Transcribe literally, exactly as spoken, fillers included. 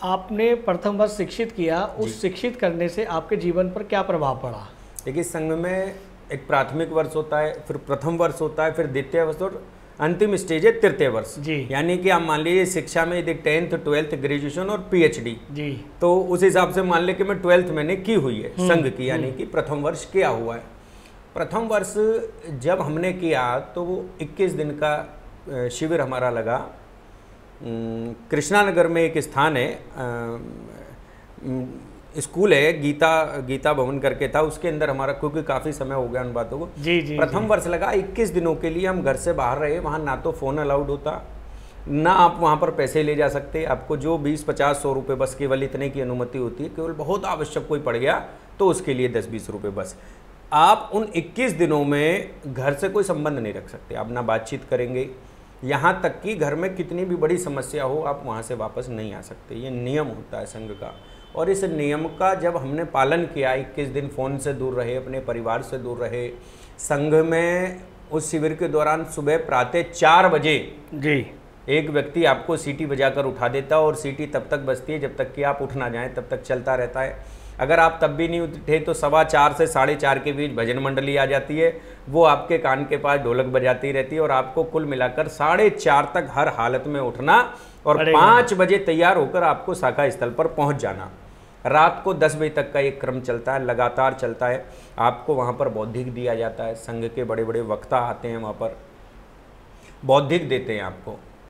आपने प्रथम वर्ष शिक्षित किया, उस शिक्षित करने से आपके जीवन पर क्या प्रभाव पड़ा? देखिए, संघ में एक प्राथमिक वर्ष होता है, फिर प्रथम वर्ष होता है, फिर द्वितीय वर्ष और अंतिम स्टेज है तृतीय वर्ष जी। यानी कि आप मान लीजिए शिक्षा में यदि टेंथ, ट्वेल्थ, ग्रेजुएशन और पीएचडी जी, तो उस हिसाब से मान ले कि मैं ट्वेल्थ मैंने की हुई है संघ की, यानी कि प्रथम वर्ष किया हुआ है। प्रथम वर्ष जब हमने किया तो वो इक्कीस दिन का शिविर हमारा लगा। कृष्णा नगर में एक स्थान है, स्कूल है, गीता गीता भवन करके था, उसके अंदर हमारा, क्योंकि काफ़ी समय हो गया उन बातों को जी जी प्रथम जी। वर्ष लगा। इक्कीस दिनों के लिए हम घर से बाहर रहे। वहाँ ना तो फ़ोन अलाउड होता, ना आप वहाँ पर पैसे ले जा सकते। आपको जो बीस पचास सौ रुपये बस केवल इतने की अनुमति होती है, केवल बहुत आवश्यक कोई पड़ गया तो उसके लिए दस बीस रुपये बस। आप उन इक्कीस दिनों में घर से कोई संबंध नहीं रख सकते, आप ना बातचीत करेंगे, यहाँ तक कि घर में कितनी भी बड़ी समस्या हो आप वहाँ से वापस नहीं आ सकते। ये नियम होता है संघ का। और इस नियम का जब हमने पालन किया, इक्कीस दिन फ़ोन से दूर रहे, अपने परिवार से दूर रहे। संघ में उस शिविर के दौरान सुबह प्रातः चार बजे जी एक व्यक्ति आपको सीटी बजाकर उठा देता है, और सीटी तब तक बजती है जब तक कि आप उठ ना जाएं, तब तक चलता रहता है। अगर आप तब भी नहीं उठे तो सवा चार से साढ़े चार के बीच भजन मंडली आ जाती है, वो आपके कान के पास ढोलक बजाती रहती है, और आपको कुल मिलाकर साढ़े चार तक हर हालत में उठना और पाँच बजे तैयार होकर आपको शाखा स्थल पर पहुंच जाना। रात को दस बजे तक का एक क्रम चलता है, लगातार चलता है। आपको वहाँ पर बौद्धिक दिया जाता है, संघ के बड़े बड़े वक्ता आते हैं, वहाँ पर बौद्धिक देते हैं आपको।